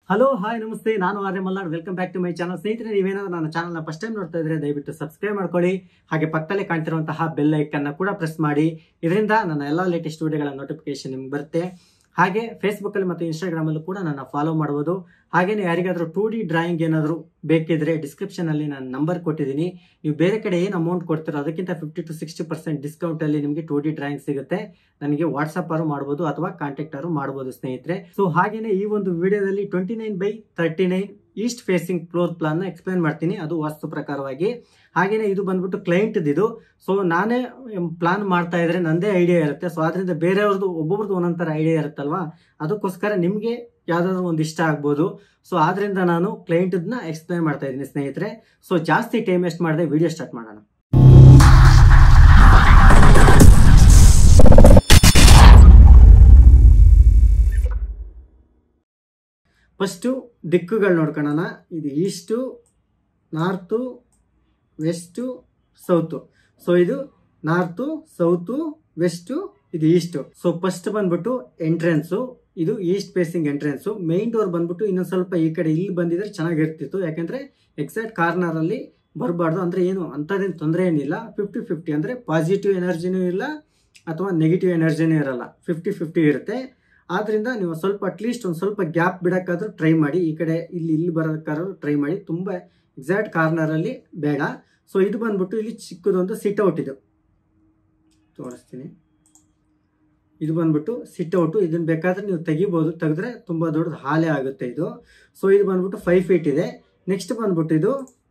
Hello hi ನಮಸ್ತೆ, ನಾನು Arya Malnad. Welcome back to my channel. ಸ್ನೇಹಿತರೆ, ನೀವೇನಾದ್ರೂ ನನ್ನ ಚಾನಲ್ನ ಫಸ್ಟ್ ಟೈಮ್ ನೋಡ್ತಾ ಇದ್ರೆ ದಯವಿಟ್ಟು ಸಬ್ಸ್ಕ್ರೈಬ್ ಮಾಡ್ಕೊಳ್ಳಿ. ಹಾಗೆ ಪಕ್ಕದಲ್ಲೇ ಕಾಣ್ತಿರುವಂತಹ ಬೆಲ್ ಐಕನ್ನ ಕೂಡ ಪ್ರೆಸ್ ಮಾಡಿ. ಇದರಿಂದ ನನ್ನ ಎಲ್ಲ ಲೇಟೆಸ್ಟ್ ವಿಡಿಯೋಗಳ ನೋಟಿಫಿಕೇಶನ್ ನಿಮ್ಗೆ ಬರುತ್ತೆ. ಹಾಗೆ ಫೇಸ್ಬುಕ್ಕಲ್ಲಿ ಮತ್ತು ಇನ್ಸ್ಟಾಗ್ರಾಮಲ್ಲೂ ಕೂಡ ನನ್ನ ಫಾಲೋ ಮಾಡ್ಬೋದು. ಹಾಗೆಯೇ ಯಾರಿಗಾದರೂ 2D ಡ್ರಾಯಿಂಗ್ ಏನಾದರೂ ಬೇಕಿದ್ರೆ ಡಿಸ್ಕ್ರಿಪ್ಷನಲ್ಲಿ ನಾನು ನಂಬರ್ ಕೊಟ್ಟಿದ್ದೀನಿ. ನೀವು ಬೇರೆ ಕಡೆ ಏನು ಅಮೌಂಟ್ ಕೊಡ್ತೀರೋ ಅದಕ್ಕಿಂತ 50 to 60% ಡಿಸ್ಕೌಂಟಲ್ಲಿ ನಿಮಗೆ 2D ಡ್ರಾಯಿಂಗ್ ಸಿಗುತ್ತೆ. ನನಗೆ ವಾಟ್ಸಪ್ ಆರು ಮಾಡ್ಬೋದು ಅಥವಾ ಕಾಂಟ್ಯಾಕ್ಟ್ ಆರು ಮಾಡ್ಬೋದು ಸ್ನೇಹಿತರೆ. ಸೊ ಹಾಗೇನೆ ಈ ಒಂದು ವಿಡಿಯೋದಲ್ಲಿ 29x39 east facing floor plan ನ ಎಕ್ಸ್ಪ್ಲೇನ್ ಮಾಡ್ತೀನಿ, ಅದು ವಾಸ್ತು ಪ್ರಕಾರವಾಗಿ. ಹಾಗೇನೆ ಇದು ಬಂದ್ಬಿಟ್ಟು ಕ್ಲೈಂಟ್ ಇದು. ಸೊ ನಾನೇ ಪ್ಲಾನ್ ಮಾಡ್ತಾ ಇದ್ರೆ ನಂದೇ ಐಡಿಯಾ ಇರುತ್ತೆ. ಸೊ ಆದ್ರಿಂದ ಬೇರೆಯವ್ರದ್ದು ಒಬ್ಬೊಬ್ರದ್ದು ಒಂದೊಂದರ ಐಡಿಯಾ ಇರುತ್ತಲ್ವಾ, ಅದಕ್ಕೋಸ್ಕರ ನಿಮ್ಗೆ ಯಾವ್ದಾದ್ರು ಒಂದು ಇಷ್ಟ ಆಗ್ಬೋದು. ಸೊ ಆದ್ರಿಂದ ನಾನು ಕ್ಲೈಂಟ್ನ ಎಕ್ಸ್ಪ್ಲೇನ್ ಮಾಡ್ತಾ ಇದ್ದೀನಿ ಸ್ನೇಹಿತರೆ. ಸೊ ಜಾಸ್ತಿ ಟೈಮ್ ವೇಸ್ಟ್ ಮಾಡದೆ ವಿಡಿಯೋ ಸ್ಟಾರ್ಟ್ ಮಾಡೋಣ. ಫಸ್ಟು ದಿಕ್ಕುಗಳು ನೋಡ್ಕೊಳ್ಳೋಣ. ಇದು east, north, west, south. So ಇದು ನಾರ್ತು, ಸೌತು, ವೆಸ್ಟು, ಇದು ಈಸ್ಟು. ಸೊ ಫಸ್ಟ್ ಬಂದ್ಬಿಟ್ಟು ಎಂಟ್ರೆನ್ಸು, ಇದು east facing entrance. Main door ಬಂದ್ಬಿಟ್ಟು ಇನ್ನೊಂದು ಸ್ವಲ್ಪ ಈ ಕಡೆ ಇಲ್ಲಿ ಬಂದಿದ್ರೆ ಚೆನ್ನಾಗಿರ್ತಿತ್ತು, ಯಾಕೆಂದ್ರೆ ಎಕ್ಸಾಕ್ಟ್ ಕಾರ್ನರ್ ಅಲ್ಲಿ ಬರಬಾರ್ದು. ಅಂದ್ರೆ ಏನು ಅಂಥದ್ದೇನು ತೊಂದರೆ ಏನಿಲ್ಲ. 50-50 ಅಂದ್ರೆ ಪಾಸಿಟಿವ್ ಎನರ್ಜಿನೂ ಇಲ್ಲ ಅಥವಾ ನೆಗೆಟಿವ್ ಎನರ್ಜಿನೂ ಇರಲ್ಲ, 50-50 ಇರುತ್ತೆ. ಆದ್ರಿಂದ ನೀವು ಸ್ವಲ್ಪ ಅಟ್ಲೀಸ್ಟ್ ಒಂದು ಸ್ವಲ್ಪ ಗ್ಯಾಪ್ ಬಿಡಕ್ಕಾದ್ರೂ ಟ್ರೈ ಮಾಡಿ. ಈ ಕಡೆ ಇಲ್ಲಿ ಬರೋದಕ್ಕಾದ್ರೂ ಟ್ರೈ ಮಾಡಿ, ತುಂಬಾ ಎಕ್ಸಾಕ್ಟ್ ಕಾರ್ನರ್ ಅಲ್ಲಿ ಬೇಡ. ಸೊ ಇದು ಬಂದ್ಬಿಟ್ಟು ಇಲ್ಲಿ ಚಿಕ್ಕದೊಂದು ಸಿಟ್ ಔಟ್, ಇದು ತೋರಿಸ್ತೀನಿ. ಇದು ಬಂದ್ಬಿಟ್ಟು ಸಿಟ್ ಔಟ್. ಇದನ್ನ ಬೇಕಾದ್ರೆ ನೀವು ತೆಗಿಬಹುದು, ತೆಗೆದ್ರೆ ತುಂಬಾ ದೊಡ್ಡದು ಹಾಲೇ ಆಗುತ್ತೆ ಇದು. ಸೊ ಇದು ಬಂದ್ಬಿಟ್ಟು 5 ಫೀಟ್ ಇದೆ. ನೆಕ್ಸ್ಟ್ ಬಂದ್ಬಿಟ್ಟು ಇದು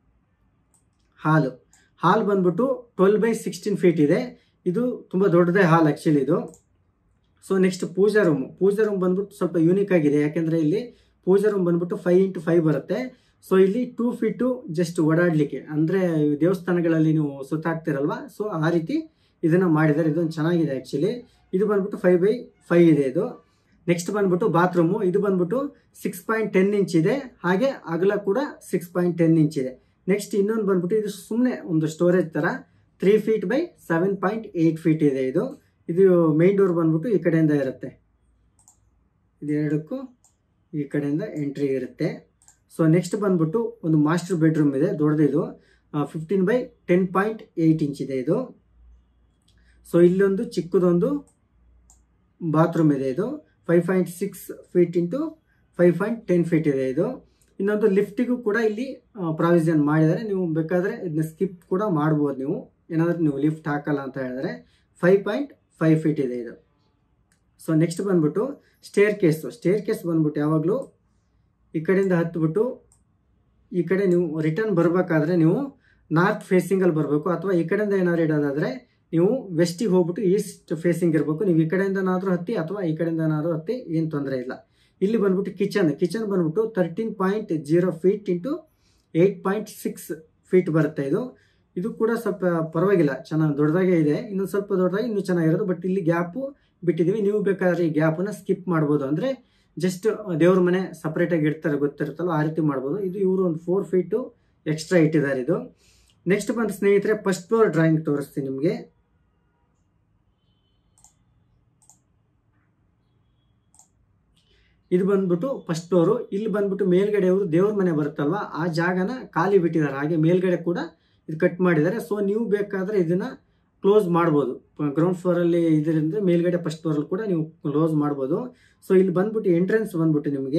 ಹಾಲ್ ಬಂದ್ಬಿಟ್ಟು 12x16 ಫೀಟ್ ಇದೆ. ಇದು ತುಂಬಾ ದೊಡ್ಡದೇ ಹಾಲ್ ಆಕ್ಚುಲಿ ಇದು. ಸೊ ನೆಕ್ಸ್ಟ್ ಪೂಜಾ ರೂಮ್ ಬಂದ್ಬಿಟ್ಟು ಸ್ವಲ್ಪ ಯೂನಿಕ್ ಆಗಿದೆ, ಯಾಕೆಂದ್ರೆ ಇಲ್ಲಿ ಪೂಜಾ ರೂಮ್ ಬಂದ್ಬಿಟ್ಟು 5x5 ಬರುತ್ತೆ. ಸೊ ಇಲ್ಲಿ 2 ಫೀಟು ಜಸ್ಟ್ ಓಡಾಡ್ಲಿಕ್ಕೆ, ಅಂದ್ರೆ ದೇವಸ್ಥಾನಗಳಲ್ಲಿ ನೀವು ಸುತ್ತಾಕ್ತಿರಲ್ವಾ, ಸೊ ಆ ರೀತಿ ಇದನ್ನ ಮಾಡಿದ್ದಾರೆ. ಇದೊಂದು ಚೆನ್ನಾಗಿದೆ ಆಕ್ಚುಲಿ. ಇದು ಬಂದ್ಬಿಟ್ಟು 5x5 ಇದೆ ಇದು. ನೆಕ್ಸ್ಟ್ ಬಂದ್ಬಿಟ್ಟು ಬಾತ್ರೂಮು. ಇದು ಬಂದ್ಬಿಟ್ಟು 6.10 ಇಂಚ್ ಇದೆ, ಹಾಗೆ ಅಗಲ ಕೂಡ 6.10 ಇಂಚ್ ಇದೆ. ನೆಕ್ಸ್ಟ್ ಇನ್ನೊಂದು ಬಂದ್ಬಿಟ್ಟು ಇದು ಸುಮ್ಮನೆ ಒಂದು ಸ್ಟೋರೇಜ್ ತರ 3 ಫೀಟ್ ಬೈ 7.8 ಫೀಟ್ ಇದೆ ಇದು. ಇದು ಮೇನ್ ಡೋರ್ ಬಂದ್ಬಿಟ್ಟು ಈ ಕಡೆಯಿಂದ ಇರುತ್ತೆ, ಇದು ಎರಡಕ್ಕೂ ಈ ಕಡೆಯಿಂದ ಎಂಟ್ರಿ ಇರುತ್ತೆ. ಸೊ ನೆಕ್ಸ್ಟ್ ಬಂದ್ಬಿಟ್ಟು ಒಂದು ಮಾಸ್ಟರ್ ಬೆಡ್ರೂಮ್ ಇದೆ, ದೊಡ್ಡದಿದು. 15 ಬೈ 10.8 ಇಂಚ್ ಇದೆ ಇದು. ಸೊ ಇಲ್ಲೊಂದು ಚಿಕ್ಕದೊಂದು ಬಾತ್ರೂಮ್ ಇದೆ, ಇದು 5.6 ಫೀಟ್ ಇಂಟು 5.10 ಫೀಟ್ ಇದೆ ಇದು. ಇನ್ನೊಂದು ಲಿಫ್ಟಿಗೂ ಕೂಡ ಇಲ್ಲಿ ಪ್ರಾವಿಷನ್ ಮಾಡಿದರೆ, ನೀವು ಬೇಕಾದ್ರೆ ಇದನ್ನ ಸ್ಕಿಪ್ ಕೂಡ ಮಾಡ್ಬೋದು. ನೀವು ಏನಾದ್ರೂ ನೀವು ಲಿಫ್ಟ್ ಹಾಕಲ್ಲ ಅಂತ ಹೇಳಿದ್ರೆ 5.5 ಫೀಟ್ ಇದೆ ಇದು. ಸೊ ನೆಕ್ಸ್ಟ್ ಬಂದ್ಬಿಟ್ಟು ಸ್ಟೇರ್ ಕೇಸ್ ಬಂದ್ಬಿಟ್ಟು ಯಾವಾಗಲೂ ಈ ಕಡೆಯಿಂದ ಹತ್ಬಿಟ್ಟು ಈ ಕಡೆ ನೀವು ರಿಟರ್ನ್ ಬರಬೇಕಾದ್ರೆ ನೀವು ನಾರ್ತ್ ಫೇಸಿಂಗ್ ಅಲ್ಲಿ ಬರಬೇಕು, ಅಥವಾ ಈ ಕಡೆಯಿಂದ ಏನಾದ್ರು ಇಡೋದಾದ್ರೆ ನೀವು ವೆಸ್ಟಿಗೆ ಹೋಗ್ಬಿಟ್ಟು ಈಸ್ಟ್ ಫೇಸಿಂಗ್ ಇರಬೇಕು. ನೀವು ಈ ಕಡೆಯಿಂದನಾದ್ರೂ ಹತ್ತಿ ಅಥವಾ ಈ ಕಡೆಯಿಂದನಾದ್ರೂ ಹತ್ತಿ, ಏನು ತೊಂದರೆ ಇಲ್ಲ. ಇಲ್ಲಿ ಬಂದ್ಬಿಟ್ಟು ಕಿಚನ್ ಬಂದ್ಬಿಟ್ಟು 13.0 ಫೀಟ್ ಇಂಟು 8.6 ಫೀಟ್ ಬರುತ್ತೆ ಇದು. ಇದು ಕೂಡ ಸ್ವಲ್ಪ ಪರವಾಗಿಲ್ಲ, ಚೆನ್ನಾಗಿ ದೊಡ್ಡದಾಗೆ ಇದೆ. ಇನ್ನೊಂದು ಸ್ವಲ್ಪ ದೊಡ್ಡದಾಗಿ ಇನ್ನೂ ಚೆನ್ನಾಗಿರೋದು, ಬಟ್ ಇಲ್ಲಿ ಗ್ಯಾಪು ಬಿಟ್ಟಿದ್ದೀವಿ. ನೀವು ಬೇಕಾದ್ರೆ ಈ ಗ್ಯಾಪನ್ನ ಸ್ಕಿಪ್ ಮಾಡ್ಬೋದು, ಅಂದ್ರೆ ಜಸ್ಟ್ ದೇವ್ರ ಮನೆ ಸಪ್ರೇಟ್ ಆಗಿ ಇಡ್ತಾರೆ ಗೊತ್ತಿರುತ್ತಲ್ಲ, ಆ ರೀತಿ ಮಾಡ್ಬೋದು. ಇದು ಇವರು ಒಂದು 4 ಫೀಟು ಎಕ್ಸ್ಟ್ರಾ ಇಟ್ಟಿದ್ದಾರೆ ಇದು. ನೆಕ್ಸ್ಟ್ ಬಂದು ಸ್ನೇಹಿತರೆ ಫಸ್ಟ್ ಫ್ಲೋರ್ ಡ್ರಾಯಿಂಗ್ ತೋರಿಸ್ತೀನಿ ನಿಮಗೆ. ಇದು ಬಂದ್ಬಿಟ್ಟು ಫಸ್ಟ್ ಫ್ಲೋರು. ಇಲ್ಲಿ ಬಂದ್ಬಿಟ್ಟು ಮೇಲ್ಗಡೆ ಅವರು ದೇವ್ರ ಮನೆ ಬರುತ್ತಲ್ವಾ, ಆ ಜಾಗನ ಖಾಲಿ ಬಿಟ್ಟಿದ್ದಾರೆ. ಹಾಗೆ ಮೇಲ್ಗಡೆ ಕೂಡ ಇದು ಕಟ್ ಮಾಡಿದ್ದಾರೆ. ಸೊ ನೀವು ಬೇಕಾದ್ರೆ ಇದನ್ನ ಕ್ಲೋಸ್ ಮಾಡ್ಬೋದು. ಗ್ರೌಂಡ್ ಫ್ಲೋರ್ ಅಲ್ಲಿ ಇದರಿಂದ ಮೇಲ್ಗಡೆ ಫಸ್ಟ್ ಫ್ಲೋರ್ ಅಲ್ಲಿ ಕೂಡ ನೀವು ಕ್ಲೋಸ್ ಮಾಡ್ಬೋದು. ಸೊ ಇಲ್ಲಿ ಬಂದ್ಬಿಟ್ಟು ಎಂಟ್ರೆನ್ಸ್ ಬಂದ್ಬಿಟ್ಟು ನಿಮಗೆ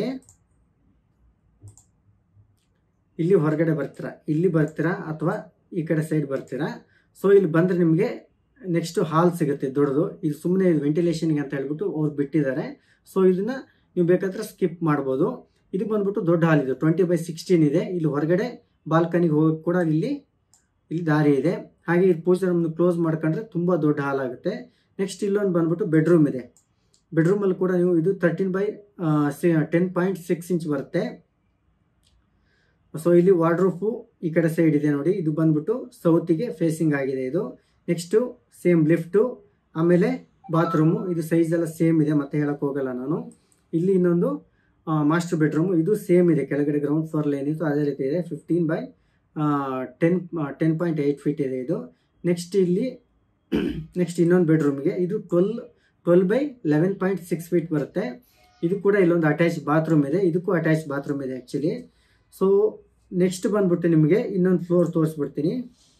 ಇಲ್ಲಿ ಹೊರಗಡೆ ಬರ್ತೀರಾ ಅಥವಾ ಈ ಕಡೆ ಸೈಡ್ ಬರ್ತೀರಾ. ಸೊ ಇಲ್ಲಿ ಬಂದ್ರೆ ನಿಮಗೆ ನೆಕ್ಸ್ಟ್ ಹಾಲ್ ಸಿಗುತ್ತೆ ದೊಡ್ಡದು. ಇದು ಸುಮ್ಮನೆ ವೆಂಟಿಲೇಷನ್ಗೆ ಅಂತ ಹೇಳ್ಬಿಟ್ಟು ಅವ್ರು ಬಿಟ್ಟಿದ್ದಾರೆ. ಸೊ ಇದನ್ನ ನೀವು ಬೇಕಾದ್ರೆ ಸ್ಕಿಪ್ ಮಾಡ್ಬೋದು. ಇದು ಬಂದ್ಬಿಟ್ಟು ದೊಡ್ಡ ಹಾಲ್, ಇದು 20x16 ಇದೆ. ಇಲ್ಲಿ ಹೊರಗಡೆ ಬಾಲ್ಕನಿಗೆ ಹೋಗಕ್ಕೆ ಕೂಡ ಇಲ್ಲಿ ದಾರಿ ಇದೆ. ಹಾಗೆ ಈ ಪೂಜಾ ರೂಮ್ ಕ್ಲೋಸ್ ಮಾಡ್ಕೊಂಡ್ರೆ ತುಂಬಾ ದೊಡ್ಡ ಹಾಲ್ ಆಗುತ್ತೆ. ನೆಕ್ಸ್ಟ್ ಇಲ್ಲೊಂದು ಬಂದ್ಬಿಟ್ಟು ಬೆಡ್ರೂಮ್ ಇದೆ. ಬೆಡ್ರೂಮ್ ಅಲ್ಲಿ ಕೂಡ ನೀವು ಇದು 13 ಬೈ 10.6 ಇಂಚ್ ಬರುತ್ತೆ. ಸೊ ಇಲ್ಲಿ ವಾರ್ಡ್ರೋಬ್ ಈ ಕಡೆ ಸೈಡ್ ಇದೆ ನೋಡಿ, ಇದು ಬಂದ್ಬಿಟ್ಟು ಸೌತಿಗೆ ಫೇಸಿಂಗ್ ಆಗಿದೆ ಇದು. ನೆಕ್ಸ್ಟ್ ಸೇಮ್ ಲಿಫ್ಟು, ಆಮೇಲೆ ಬಾತ್ರೂಮು. ಇದು ಸೈಜ್ ಎಲ್ಲ ಸೇಮ್ ಇದೆ, ಮತ್ತೆ ಹೇಳಕ್ ಹೋಗಲ್ಲ ನಾನು. ಇಲ್ಲಿ ಇನ್ನೊಂದು ಮಾಸ್ಟರ್ ಬೆಡ್ರೂಮ್, ಇದು ಸೇಮ್ ಇದೆ, ಕೆಳಗಡೆ ಗ್ರೌಂಡ್ ಫ್ಲೋರ್ ಏನಿತ್ತು ಅದೇ ರೀತಿ ಇದೆ. 15 ಬೈ 10.8 ಫೀಟ್ ಇದೆ ಇದು. ನೆಕ್ಸ್ಟ್ ಇನ್ನೊಂದು ಬೆಡ್ರೂಮ್ಗೆ ಇದು 12 ಬೈ 11.6 ಫೀಟ್ ಬರುತ್ತೆ. ಇದು ಕೂಡ ಇಲ್ಲೊಂದು ಅಟ್ಯಾಚ್ ಬಾತ್ರೂಮ್ ಇದೆ, ಇದಕ್ಕೂ ಅಟ್ಯಾಚ್ ಬಾತ್ರೂಮ್ ಇದೆ ಆ್ಯಕ್ಚುಲಿ. ಸೊ ನೆಕ್ಸ್ಟ್ ಬಂದ್ಬಿಟ್ಟು ನಿಮಗೆ ಇನ್ನೊಂದು ಫ್ಲೋರ್ ತೋರಿಸ್ಬಿಡ್ತೀನಿ.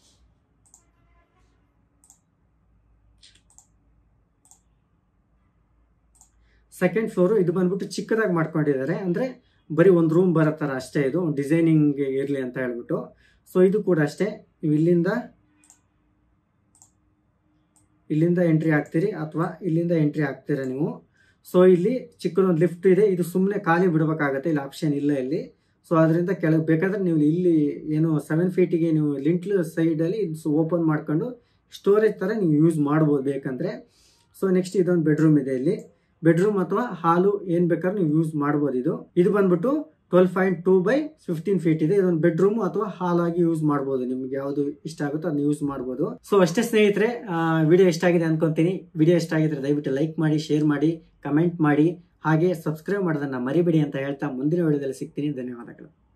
ಸೆಕೆಂಡ್ ಫ್ಲೋರು ಇದು ಬಂದ್ಬಿಟ್ಟು ಚಿಕ್ಕದಾಗಿ ಮಾಡ್ಕೊಂಡಿದ್ದಾರೆ, ಅಂದರೆ ಬರೀ ಒಂದು ರೂಮ್ ಬರೋ ಥರ ಅಷ್ಟೇ, ಇದು ಡಿಸೈನಿಂಗ್ ಇರಲಿ ಅಂತ ಹೇಳ್ಬಿಟ್ಟು. ಸೊ ಇದು ಕೂಡ ಅಷ್ಟೇ, ನೀವು ಇಲ್ಲಿಂದ ಎಂಟ್ರಿ ಆಗ್ತೀರಿ ಅಥವಾ ಇಲ್ಲಿಂದ ಎಂಟ್ರಿ ಆಗ್ತೀರಾ ನೀವು. ಸೊ ಇಲ್ಲಿ ಚಿಕ್ಕದೊಂದು ಲಿಫ್ಟ್ ಇದೆ, ಇದು ಸುಮ್ಮನೆ ಖಾಲಿ ಬಿಡಬೇಕಾಗತ್ತೆ, ಇಲ್ಲಿ ಆಪ್ಷನ್ ಇಲ್ಲ ಇಲ್ಲಿ. ಸೊ ಅದರಿಂದ ಕೆಳಗೆ ಬೇಕಾದ್ರೆ ನೀವು ಇಲ್ಲಿ ಏನು 7 ಫೀಟಿಗೆ ನೀವು ಲಿಂಟ್ಲ್ ಸೈಡಲ್ಲಿ ಇದು ಓಪನ್ ಮಾಡ್ಕೊಂಡು ಸ್ಟೋರೇಜ್ ಥರ ನೀವು ಯೂಸ್ ಮಾಡ್ಬೋದು ಬೇಕಂದರೆ. ಸೊ ನೆಕ್ಸ್ಟ್ ಇದೊಂದು ಬೆಡ್ರೂಮ್ ಇದೆ, ಇಲ್ಲಿ ಬೆಡ್ರೂಮ್ ಅಥವಾ ಹಾಲು ಏನು ಬೇಕಾದ್ರೂ ನೀವು ಯೂಸ್ ಮಾಡ್ಬೋದು. ಇದು ಬಂದ್ಬಿಟ್ಟು 12.2 by 15 ಫೀಟ್ ಇದೆ. ಇದೊಂದು ಬೆಡ್ರೂಮ್ ಅಥವಾ ಹಾಲ್ ಆಗಿ ಯೂಸ್ ಮಾಡ್ಬೋದು, ನಿಮ್ಗೆ ಯಾವುದು ಇಷ್ಟ ಆಗುತ್ತೋ ಅದನ್ನ ಯೂಸ್ ಮಾಡ್ಬೋದು. ಸೊ ಅಷ್ಟೇ ಸ್ನೇಹಿತರೆ, ವಿಡಿಯೋ ಇಷ್ಟ ಆಗಿದೆ ಅನ್ಕೊಂತೀನಿ. ವಿಡಿಯೋ ಇಷ್ಟ ಆಗಿದ್ರೆ ದಯವಿಟ್ಟು ಲೈಕ್ ಮಾಡಿ, ಶೇರ್ ಮಾಡಿ, ಕಮೆಂಟ್ ಮಾಡಿ, ಹಾಗೆ ಸಬ್ಸ್ಕ್ರೈಬ್ ಮಾಡೋದನ್ನ ಮರಿಬೇಡಿ ಅಂತ ಹೇಳ್ತಾ ಮುಂದಿನ ವಿಡಿಯೋದಲ್ಲಿ ಸಿಗ್ತೀನಿ. ಧನ್ಯವಾದಗಳು.